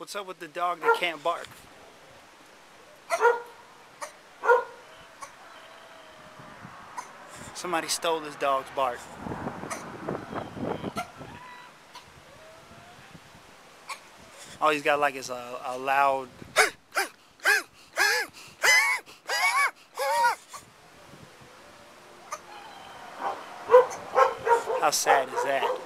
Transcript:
What's up with the dog that can't bark? Somebody stole this dog's bark. All he's got like is a loud... How sad is that?